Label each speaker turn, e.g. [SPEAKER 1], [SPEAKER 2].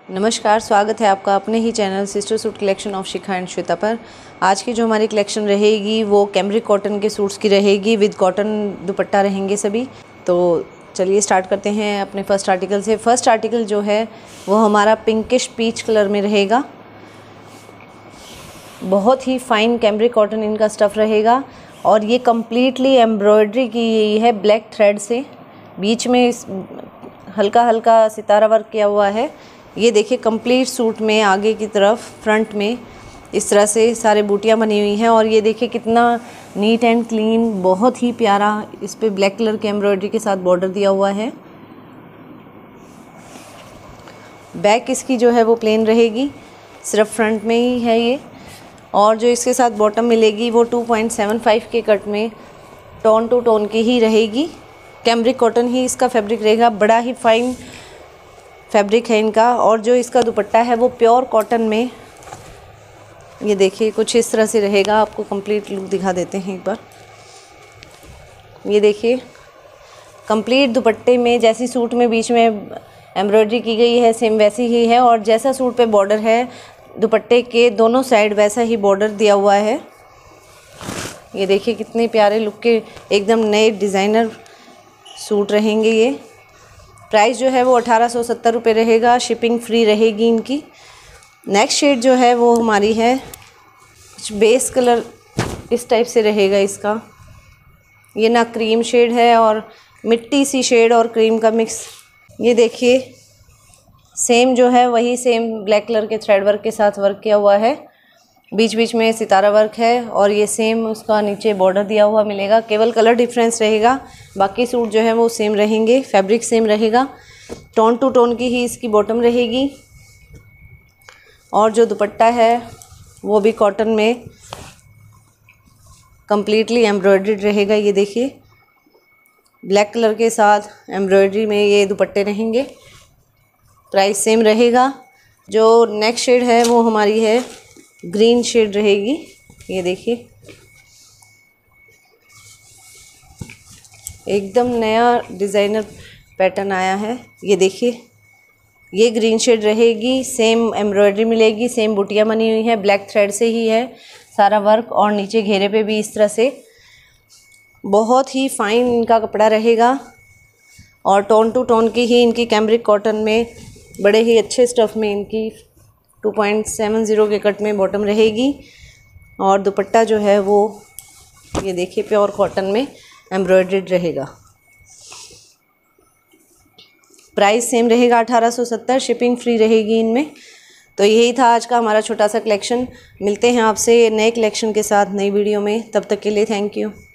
[SPEAKER 1] नमस्कार, स्वागत है आपका अपने ही channel sister suit collection of Shikha and Shweta पर। आज की जो हमारी कलेक्शन रहेगी वो कैमरिक कॉटन के सूट्स की रहेगी, विद कॉटन दुपट्टा रहेंगे सभी। तो चलिए स्टार्ट करते हैं अपने फर्स्ट आर्टिकल से। फर्स्ट आर्टिकल जो है वो हमारा पिंकिश पीच कलर में रहेगा। बहुत ही फाइन कैमरिक कॉटन इनका स्टफ़ रहेगा और ये कम्प्लीटली एम्ब्रॉयडरी की गई है ब्लैक थ्रेड से। बीच में हल्का हल्का सितारा वर्क किया हुआ है। ये देखिए कंप्लीट सूट में आगे की तरफ फ्रंट में इस तरह से सारे बूटियाँ बनी हुई हैं और ये देखिए कितना नीट एंड क्लीन, बहुत ही प्यारा। इस पे ब्लैक कलर के एम्ब्रॉयडरी के साथ बॉर्डर दिया हुआ है। बैक इसकी जो है वो प्लेन रहेगी, सिर्फ फ्रंट में ही है ये। और जो इसके साथ बॉटम मिलेगी वो 2.75 के कट में टोन टू टोन की ही रहेगी। कैमरिक कॉटन ही इसका फैब्रिक रहेगा, बड़ा ही फाइन फैब्रिक है इनका। और जो इसका दुपट्टा है वो प्योर कॉटन में, ये देखिए कुछ इस तरह से रहेगा। आपको कंप्लीट लुक दिखा देते हैं एक बार। ये देखिए कंप्लीट दुपट्टे में जैसी सूट में बीच में एम्ब्रॉयडरी की गई है सेम वैसी ही है, और जैसा सूट पे बॉर्डर है दुपट्टे के दोनों साइड वैसा ही बॉर्डर दिया हुआ है। ये देखिए कितने प्यारे लुक के एकदम नए डिज़ाइनर सूट रहेंगे ये। प्राइस जो है वो 1870 रुपये रहेगा, शिपिंग फ्री रहेगी इनकी। नेक्स्ट शेड जो है वो हमारी है कुछ बेस कलर इस टाइप से रहेगा इसका। ये ना क्रीम शेड है और मिट्टी सी शेड और क्रीम का मिक्स। ये देखिए सेम जो है वही सेम ब्लैक कलर के थ्रेड वर्क के साथ वर्क किया हुआ है। बीच बीच में सितारा वर्क है और ये सेम उसका नीचे बॉर्डर दिया हुआ मिलेगा। केवल कलर डिफरेंस रहेगा, बाकी सूट जो है वो सेम रहेंगे, फैब्रिक सेम रहेगा। टोन टू टोन की ही इसकी बॉटम रहेगी और जो दुपट्टा है वो भी कॉटन में कम्प्लीटली एम्ब्रॉयडर्ड रहेगा। ये देखिए ब्लैक कलर के साथ एम्ब्रॉयडरी में ये दुपट्टे रहेंगे। प्राइस सेम रहेगा। जो नेक्स्ट शेड है वो हमारी है ग्रीन शेड रहेगी। ये देखिए एकदम नया डिज़ाइनर पैटर्न आया है। ये देखिए ये ग्रीन शेड रहेगी, सेम एम्ब्रॉयडरी मिलेगी, सेम बुटियाँ बनी हुई हैं, ब्लैक थ्रेड से ही है सारा वर्क और नीचे घेरे पे भी इस तरह से। बहुत ही फाइन इनका कपड़ा रहेगा और टोन टू टोन की ही इनकी कैमरिक कॉटन में बड़े ही अच्छे स्टफ़ में इनकी 2.70 के कट में बॉटम रहेगी। और दुपट्टा जो है वो ये देखिए प्योर कॉटन में एम्ब्रॉयडर्ड रहेगा। प्राइस सेम रहेगा 1870, शिपिंग फ्री रहेगी इनमें। तो यही था आज का हमारा छोटा सा कलेक्शन। मिलते हैं आपसे नए कलेक्शन के साथ नई वीडियो में, तब तक के लिए थैंक यू।